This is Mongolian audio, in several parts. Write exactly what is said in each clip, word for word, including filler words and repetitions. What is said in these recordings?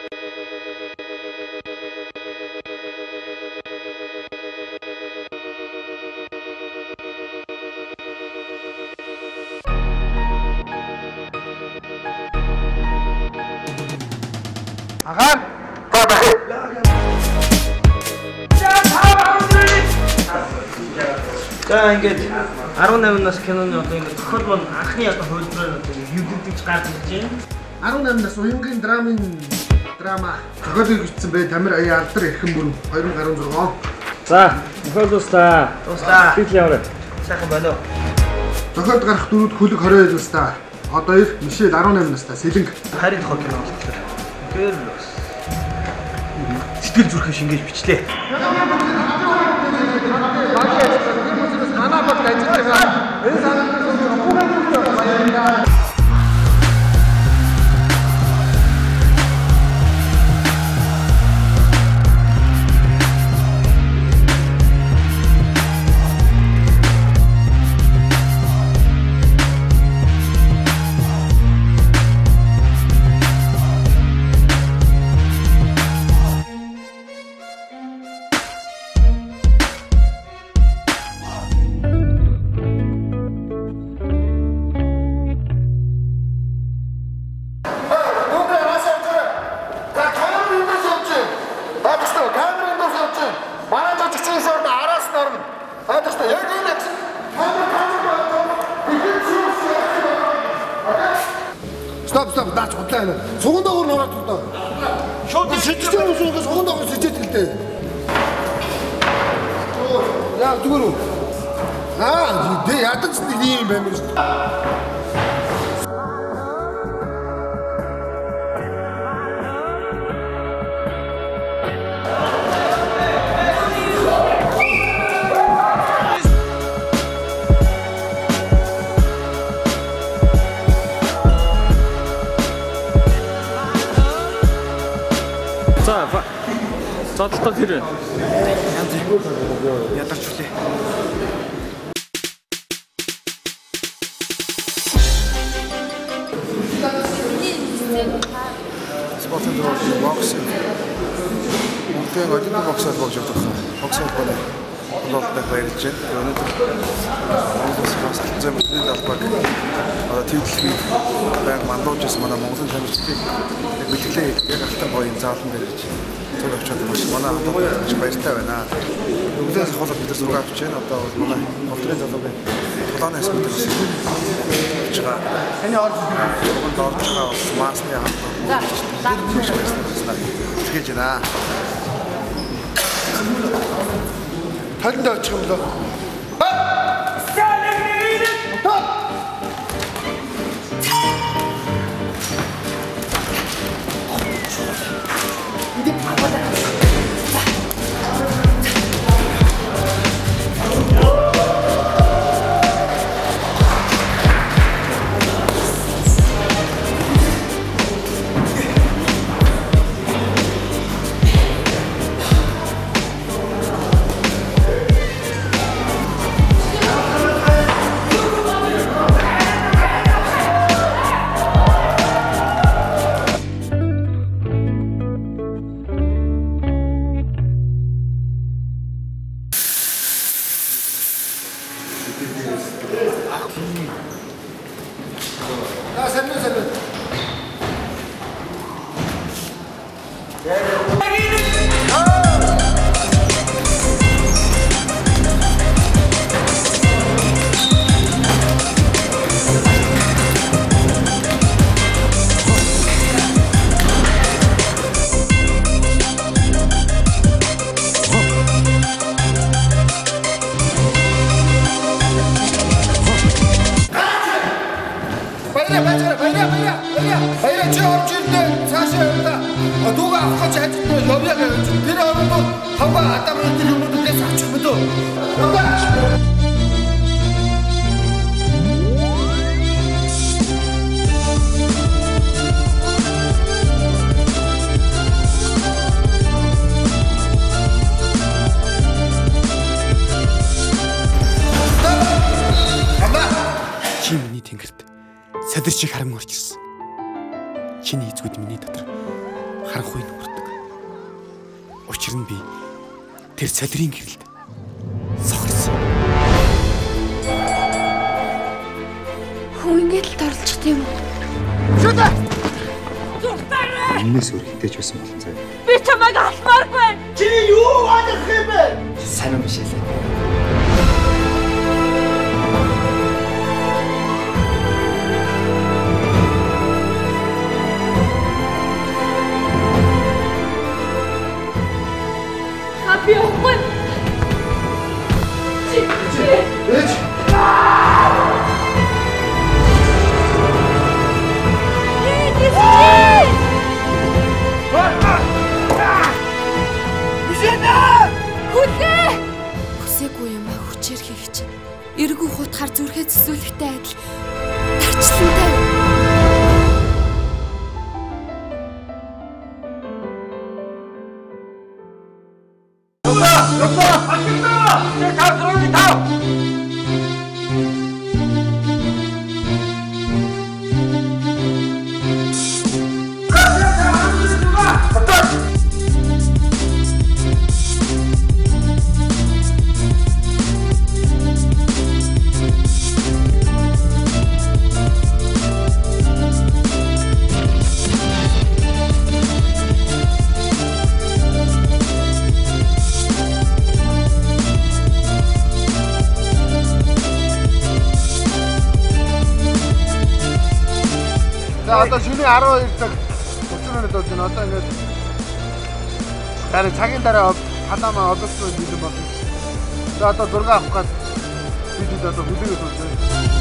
Агаар. За ингээд арван найман нас киноны одоо ингээд тохиолдол нь анхны одоо хөлбөрөөр одоо YouTube-д гарч ирж байна. арван найман нас уянгийн драмын драма тохиолдол бичсэн бай Тамир Аяа Алдар эрхэм бүрэн хоёр мың гаруй зураг. За, тохиолдолстаа. Тустаа. Битл яваарай. Сайхан байна уу? Тохиолдол гарах дөрөвд хөлөг хорой байлстаа. Одоо их Мишель арван найман настай Сэлэнг. Харин тохиол кино болчихлоо. Тэр бас сэтгэл зүрхэн шингээж бичлээ. Манай бод ажиллаж байгаа. Энэ санаанд бүгд баярлалаа. Стоп, стоп, даач худлаа энэ. Суган доогоор нороод тутаа. Шууд шидэж байгаа юм суган доогоор шидэж гэлтэй. Яа, зүгээр үү? Аа, дэ ядаж нэг юм баймир шүү. За, зодтолтой тэр. Янз ядарч үлээ. Спортын дээр боксинг. Үнэхээр одод боксер болж байгаа. Боксер болоо. Лоттой баярлж байна. Өнөөдөр Монголоос бас зэмтний далбаг одоо төвлөрий баяр мандуужсэн манай Монголын тамирчдыг бэлгэлээ яг алтан гоён заалан дээр гэж зөв очоод маш манай хамтлагч баяртай байна. Өглөөс хол бид зураг авч байна. Одоо манай болдрын залуугийн тулаанаас мэдэрч байгаа. Таны орж байгаа дорж байгаа масны хамтлаг. За, тэгэж байна. Талд очих юм лөө. 나 살려 살려. Баяра баяра баяра баяра баяра чи орж ирдээ цаашаа яваа. Дууга авах гэж хайдтай явъя гэж. Тэр ороод хаваа адам энэ юмнуудаас авчих мэдөө. Чи миний тэнгэрт садир шиг харам орж ирсэн. Чиний эзгүүд миний дотор харанхуйг хүрдэг. Учир нь би тэр солирын гэрэлд сохорсон. Хүн ингэж л торлчих тийм үү? Шүдэ! Энээс өөр хитэж байсан болон цай. Би чамайг алмааргүй. Чи юу адах юм бэ? Сайн юм биш ээ. Би уухгүй. Чи чи. Ээж. Хүсээгүй юм а хүчээр хийх чинь. Эргүү хутгаар зүрхээ зөсүүлэхтэй адил тарчлантай. Одоо шөнийн арван хоёр цаг өчигдөр минут болж байна. Одоо ингээд харин цагийн дараа халаамаа одоос бэлэн болно. За одоо зураг авах гад бид одоо хүлээгээд болж байна.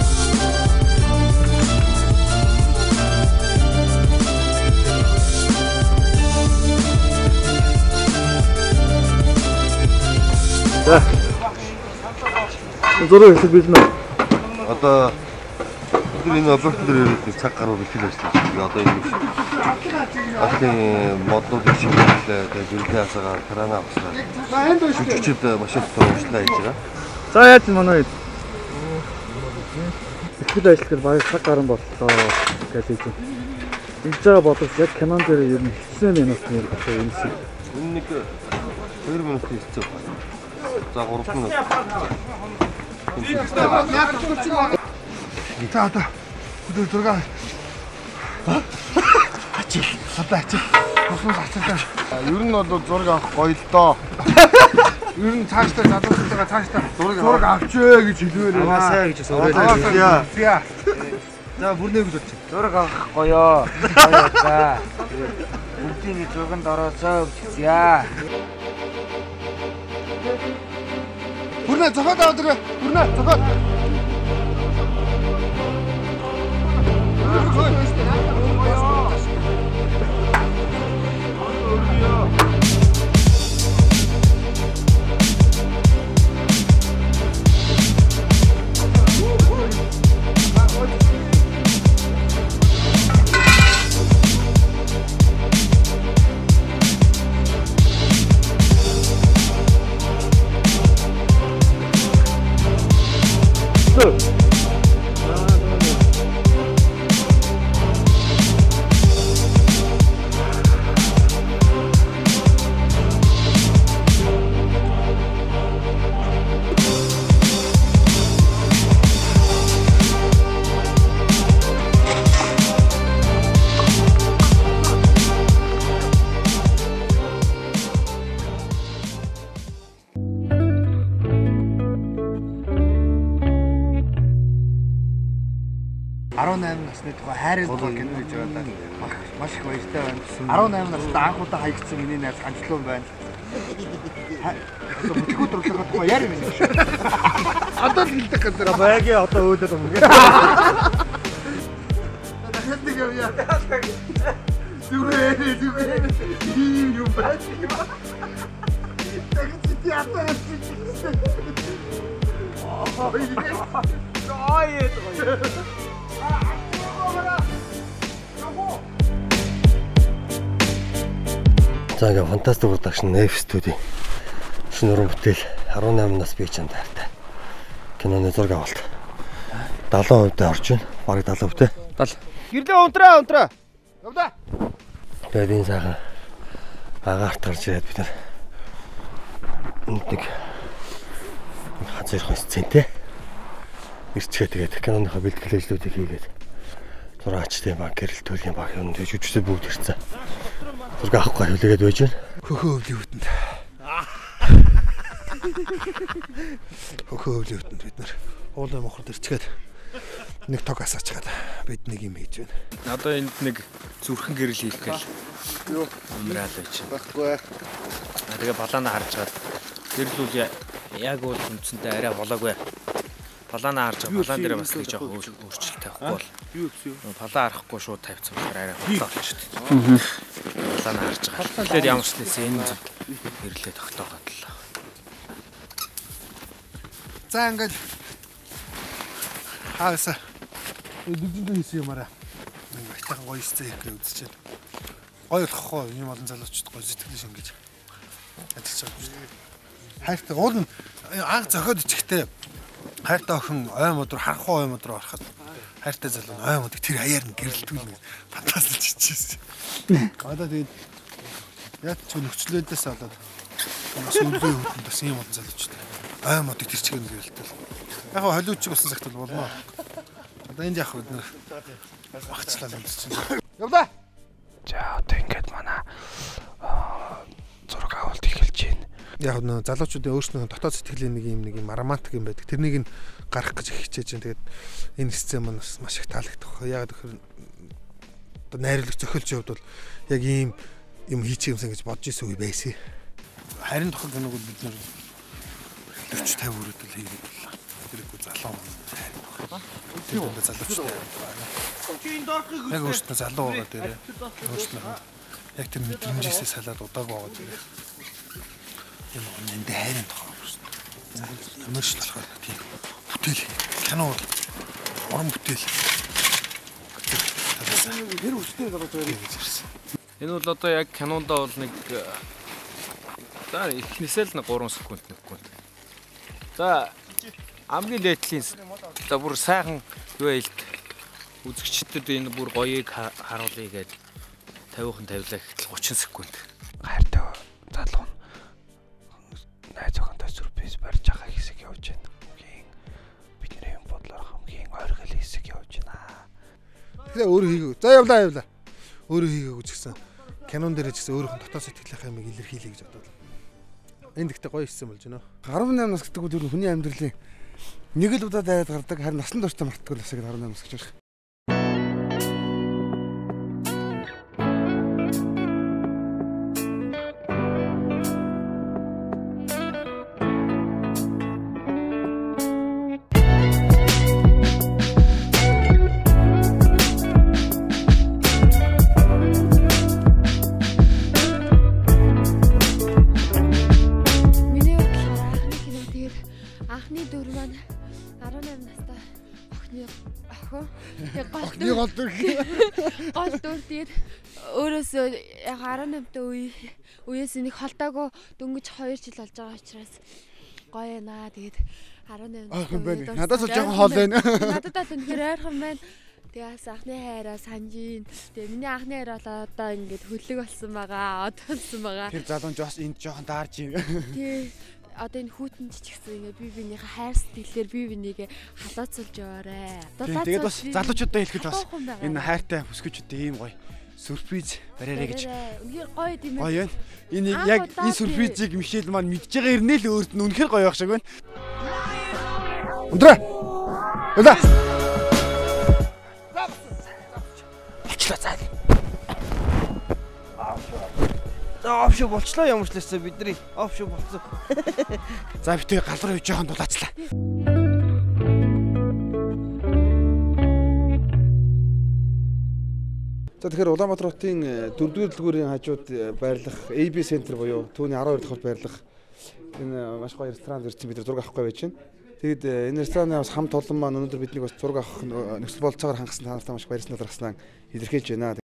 За. Зураг хийх бэлэн үү? Одоо бид энэ объект дээр ирээд цаг гаруй бэлтгэл ажиллаж байна. Одоо энэ Алтын моднуудыг шинжилээ, тэгээд бүрдээ хасаага крана авсгаа. Жүжигчд машинтай уучлаа хийж байгаа. За яаж манай бэлтгэл ажиллахад баяр цаг гарan боллоо гэж хэлж байна. Ингэж байгаа бодвол яг кинон дээр ер нь хэсэг минут нэр болоо юм шиг. Энэ нэг хоёр минут хийцээ байна. За гурав минут. За одоо хөдөл зураг. Ачи. Одоо ачи. Космос ачилаа. Ер нь бол зураг авах гоё л доо. Ер нь цаашдаа залуучуудаа цаашдаа зураг авчээ гэж хэлвэр байна. Аваасаа гэж өөрөөр хэлээ. За бүрнээ гэж бодчих. Зураг авах гоёо. Гоё за. Бүгдийн зурганд ороосоо үзье. Бүрнээ зохиод аваад ирээ. Бүрнээ зохиод. арван найман насны тухай хайрын тухай кино хийж байгаа да. Маш их баяртай байна. арван найман настай анх удаа хаягдсан миний найз Ганчлуун байна. Одоо бүтгэл төрлөخөө тухай яар юм шиг. Одоо л хэлдэг гэдэг. Баягийн одоо өөдөд юм гээ. Дахиад нэг юм яа. Зүрээ зүрээ. Ийм юм байна. Тэгж чи ятаа чи. Аа яа. Аа яа. За ингээ фантастик продакшн F студийн шинэ уран бүтээл арван найман нас бие чанд таартай. Киноны зураг авалт. долоо хувьтай орж байна. Бараг долоо хувьтай. Гирлээ унтраа унтраа. Явда. Тэгээд энэ сайхан агаарт гарч ирээд бид нар нэг хазар их сцентэй ирчээ тэгээд киноныхоо бэлтгэл ажлуудыг хийгээд зураачтай баг гэрэл төрлийн баг юм дэж үжигтэй бүгд ирсэн. Зураг авахгүй хүлээгээд байж байна. Хөхөө өвлийн үтэнд. Хөхөө өвлийн үтэнд бид нар уулын мохорд ирчгээд нэг тог асаачгаад бид нэг юм хийж байна. Одоо энд нэг зүрхэн гэрэл хийх гэл. Юу умраад байж байна. Баггүй. Тэгээ балаана харж чад. Гэрлүүл яг бол үндсэндээ арай болоогүй. Балаана харж байгаа. Балаан дээр бас нэг жоох өөрчлөлт тавихгүй бол. Юу гэсэн юу? Балаа харахгүй шууд тавьчихсан болохоор арай болоо болчих шүү дээ. Балаана харж байгаа. Тэгэхээр ямар ч нэсээ энэ гэрлээ тогтоогоод л. За ингээд хааса дүгдэн хийсэн юмараа нэг байтайхан гоё сцен хийх үзэж байна. Гоё болохоо юм олон залуучууд гоё сэтгэл шингэж ажиллаж байгаа юм шиг. Хайртай уул нь анх зохиод ичгтэй хайртай охин ой мод руу харахгүй ой мод руу ороход хайртай залуу ой модыг тэр хаяар нь гэрэлтүүлнэ фантастик чичээсэн. Одоо тэгээд яг ч нөхцлөөдөөс болоод сүүлийн үед бас юм олон залуучууд ой модыг тэр чигээр нь гэрэлтэл. Яг холиуд ч болсон цагт бол болно. Одоо энд яг бид нэр багцлаа юм чинь. Явлаа. За одоо ингээд манай зураг авалт эхэлж байна. Яг нөө залуучуудын өөрснөө дотоод сэтгэлийн нэг юм нэг юм романтик юм байдаг. Тэрнийг нь гарах гэж хичээж байна. Тэгээд энэ сцен маань бас маш их таалагдах. Яг тэгэхээр одоо найруулагч зохиолч хувьд бол яг ийм юм хийчих юмсан гэж бодож ирсэн үе байсан. Харин тохиол киног бид нэр forty fifty өрөөд л хийгээд байна. Тэрэггүй залуу маань. Тэр үндэ залуучтай. Яг өөртөө залуу байгаа дээрээ. Өөртөө яг тэр мэдрэмжээсээ салаад удаагүй байгаа дээрээ. Энэ энэ хайрын тохиол шүү дээ. Амарч болохоор тийм бүтээл кино уран бүтээл. Тэр үстэй гараад байгаа гэж ирсэн. Энэ бол одоо яг кинондоо бол нэг за эхнээсээ л нэг three секунд нэг секунд. За хамгийн дээдлийн за бүр сайхан юу яйлт үзэгчдэд энэ бүр гоёыг харуулъя гээд тавиухан тавилаа гэтэл thirty секунд. Хайртай залуу найз охинтой сүрприз барьж байгаа хэсэг явж байна. Хамгийн бидний бодлоор хамгийн ойргол хэсэг явж байна. Тэгэхээр өөрөө хийгээгүй. За явлаа явлаа. Өөрөө хийгээгүй ч гэсэн кинон дээр ч гэсэн өөрийнх нь дотоод сэтгэлийнхээ юмыг илэрхийлье гэж бодоод. Энд ихтэй гоё хийсэн болж байна. eighteen нас гэдэг нь хүний амьдралын нэг л удаа дайраад гардаг харин насан туршдаа мартдаг нас гэж eighteen нас гэж байна. Гол дүр. Гол дүр тэгээд өөрөөсөө яг eighteen та үе үеэс нэг холдоогүй дөнгөж two жил болж байгаа учраас гоё наа. Тэгээд eighteen та надаас л жоохон хоол байна. Надад л үнэхээр ойрхон байна. Тэгээс анхны хайраа санаж ин. Тэгээ миний анхны хайр бол одоо ингээд хөлөг болсон байгаа, од болсон байгаа. Тэр залуу жоос энд жоохон даарж юм. Тий. Одоо энэ хүүтэн ч гэсэн ингээ би бинийхээ хайр сэтгэлээр би бинийгээ халаацуулж яваарэ. Тэгээд бас залуучуудаа хэлэхэд бас энэ хайртай хүсгэжүүдээ ийм гоё сүрприз бариарэ гэж. Үнэхээр гоё тийм ээ. Гоё. Энэ яг энэ сүрпризийг Мишель маань мэдж байгаа ирнэ л өөрт нь үнэхээр гоё байх шиг байна. Өндрөө. Өдөө. Болчлоо цаа. За опшо болчлоо ямар ч лээсээ бидний опшо болцсон. За битээ гал руу жоохон дулаачлаа. За тэгэхээр Улаанбаатар хотын дөрөвдүгээр дэлгүүрийн хажууд байрлах эй би центр буюу түүний twelve дахь байрлах энэ маш гоё ресторан ирсэн бид зураг авахгүй байж байна. Тэгэд энэ ресторанаас хамт олон маань өнөөдөр биднийг бас зураг авах нөхцөл болцоогоор хангасан та нартай маш баярснаар гаргаснаа илэрхийлж байна.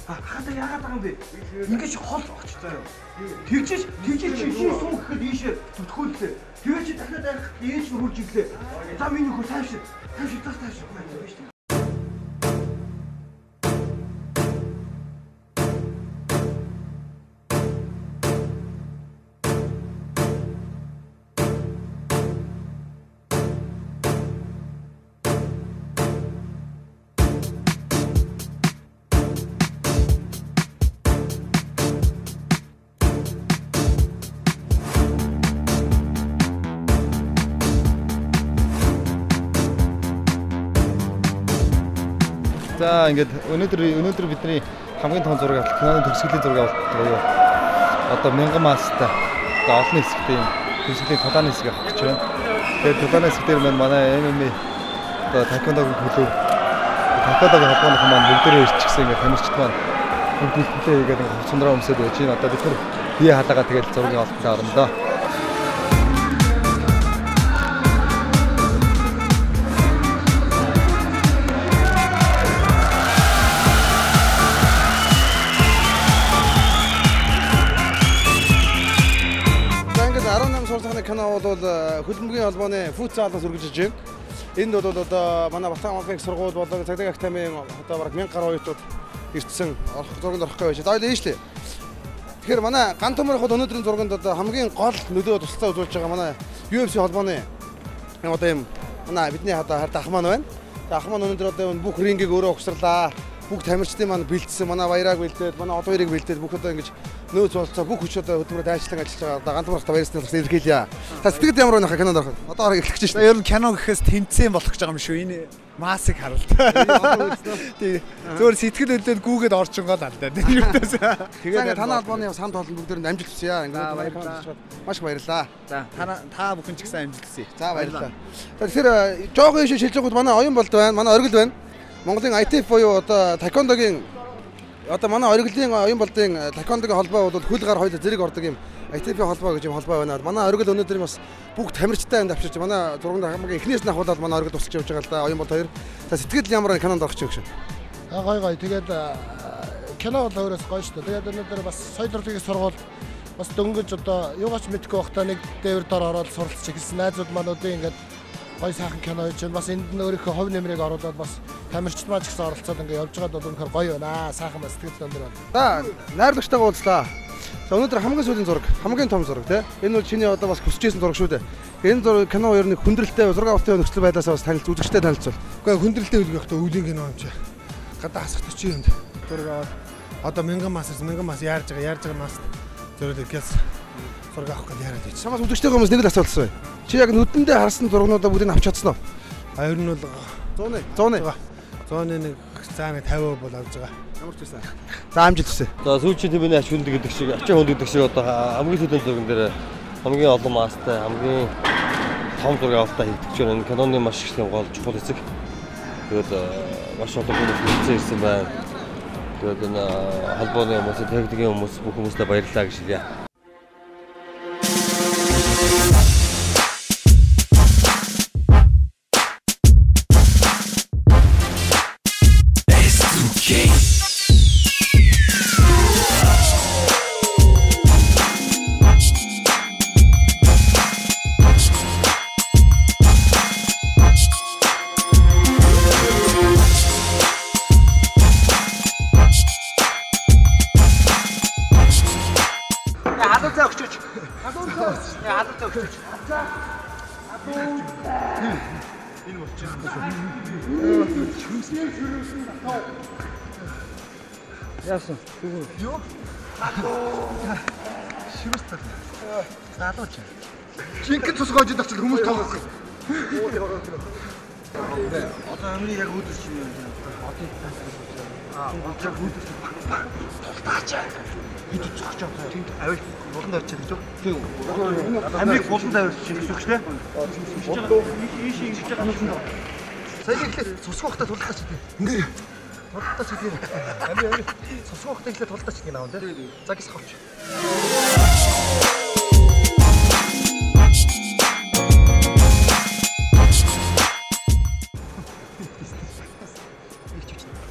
Хаадаг яагаад байгаа юм бэ? Ингээд чи хол оч заяа. Тэгжиж тэгжиж чи чи сум гэхэд ийшээ төтгүүллээ. Тэгээ чи дахиад арих ээж нь хурж ирлээ. За миний хөө таашаа. Таашаа тас таашаа байна шүү дээ. За ингээд өнөөдөр өнөөдөр бидний хамгийн том зураг авалт киноны төгсгөлийн зураг авалт буюу одоо мянган маастай одоо олон хэсэгтэй төгсгөлийн тулааны хэсэг авах гэж байна. Тэгээд тулааны хэсэг дээр манай эм эм а одоо тайквондогийн хөлөв тайквондогийн холбооны хүмүүс маань бүгдээрээ ирчихсэн ингээд тамирчид маань бүгдээ хийгээд хувцандраа өмсөд байж байна. Одоо бид нар бие халаагаа тэгээд зургийн авалтанд орно доо. Кино бол хөлбөмбөгийн холбооны футзалаас үргэлжлэж байна. Энд бол одоо манай Батхан хамтлагийн сургууль болон цагдаа академийн одоо бараг мянга гаруй оюутнууд ирсэн зурганд орох гэж байна. Одоо ийшлээ. Тэгэхээр манай ган томроход өнөөдрийн зурганд одоо хамгийн гол нөлөө тусалцаа үзүүлж байгаа манай ю эф си холбооны одоо юм манай бидний одоо хард ах маань байна. Ах маань өнөөдөр одоо бүх рингийг өөрөө угсарлаа. Бүх тамирчдын маань бэлдсэн, манай баяраг бэлдээд, манай од хоёрыг бэлдээд бүх одоо ингэж нөөц болцоо бүх хүч одоо хөдөлмөрөд ажиллаж ажиллаж байгаа. Одоо ганц барахта баярсны тусал илэрхийлье. Та сэтгэл ямар байна кинонд ороход? Одоо хараа эхлэж байна. Ер нь кино гэхээс тэмцээн болох гэж байгаа юм шүү. Энэ маасыг харалт. Тий. Зөөр сэтгэл хөдлөд гүүгээд орчингоод алдаа. Тэгээд танай албаны санд олон бүгдээр амжилт хүсье. Ингээд баярлалаа. Маш баярлалаа. За та бүхэн ч гэсэн амжилт хүсье. За баярлалаа. Тэгэхээр жоохон ийш шилжих үед манай оюун болд байна. Манай оргил байна. Монголын ай ти эф буюу одоо тайквондогийн одоо манай оргилын оюун болдын тайквондогийн холбоо бол хөл гар хоёул зэрэг ордог юм ай ти эф-ийн холбоо гэж юм холбоо байна. Манай оргил өнөөдөр бас бүх тамирчтай энд авчирч манай зурганд хамгийн эхнээс нь ахуулаад манай оргил тусалж явж байгаа л да оюун болд хоёр. За сэтгэл ямар кинонд орох чинь гэж. Аа гой гой тэгээд кино бол өөрөөс гоё шүү дээ. Тэгээд өнөөдөр бас соёл урлагийн сургууль бас дөнгөж одоо юугаач мэдгүй байхдаа нэг дээвэр дор ороод суралцж эхэлсэн найзууд мануудын ингээд гой сайхан кино хийж байна. Бас энд нь өөрийнхөө хувь нэмрийг оруулаад бас тамирчид маань ч гэсэн оролцоод ингээд явж байгаад бол үнэхээр гоё байна. Сайхан бас сэтгэл өндөр байна. За найрлагчтайгаа уулзлаа. За өнөөдөр хамгийн сүүлийн зураг, хамгийн том зураг тий. Энэ бол чиний одоо бас хүсэж байсан зураг шүү дээ. Энэ зураг кино ер нь хүндрэлтэй зураг авалтын нөхцөл байдлаас бас танилцуулж үзэгчтэй танилцуул. Гэхдээ хүндрэлтэй үйл явахдаа өвлийн кино юм чи. Гадаа хасах чи юмд. Зураг аваад одоо мянган масаас мянган мас яарж байгаа, яарж байгаа мас зураг ихээс зураг авах гэж яриад байж. Самаас үзэгчтэй хүмүүс нэг л асуулт асууя. Чи яг нүдэндээ харсан зургнуудаа бүгдийг авч чадсан уу? А ер нь бол сто сто сто нэг цаа нэг пятьдесят бол авж байгаа. Ямар ч байсан. За амжилт хүсье. За сүүлчийн төвний ач хүндэг гэдэг шиг, ачаа хүндэг гэдэг шиг одоо хамгийн сүүлийн зурган дээр хамгийн олон маастай, хамгийн том зураг авалтаа хийдэг ч байна. Киноны маш их гол чухал хэсэг. Тэгээд маш олон хүмүүс хэлцээ ирсэн байна. Тэгээд энэ холбооны хүмүүс, техникийн хүмүүс бүх хүмүүстээ баярлалаа гэж хэлье. Яасан. Юу? Шивэстэй. Заалууч. Жинхэнэ цус гоожид очил хүмүүс тоглохгүй. Одоо амны яг үүдэрч юм байна. Аа, одоо үүдэрч. Талтаач. Хэд цогч байгаа. Тэнд авил болонд орж байгаа шүү. Тийм. Амрыг болонд авирч гэсэн үг шүү дээ. Ийш ийш хийж байгаа юм. Сайн ихлээр цусгах хата тултаач тийм. Ингээ. Тултаач тийм. Амри амри цусгах хата ихлээр тултаач тийм аа тийм. За гис хавч.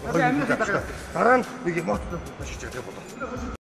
Дараа нь нэг мотод машиж байгаа болоо.